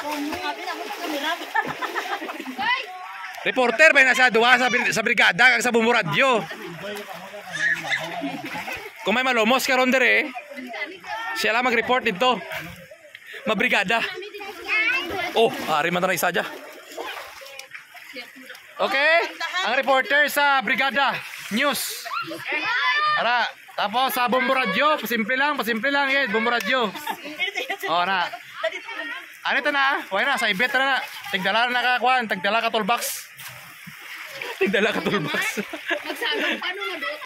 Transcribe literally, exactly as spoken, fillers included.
Reporter ba nasa duwa sa, sa brigada kag sa bumuradyo. Kung may malumos karon dire, siya lang mag-report dito. Mabrigada. Oh, ari man na isa dya. Okay, ang reporter sa Brigada News. Ara, tapos sa Bumburadyo, pasimple lang, pasimple lang, eh, Bumburadyo. Oh, na. Ano ito na? Huwag na, sa ibet na na. Tigdala na nakakuan, tigdala ka toolbox. Tigdala ka toolbox.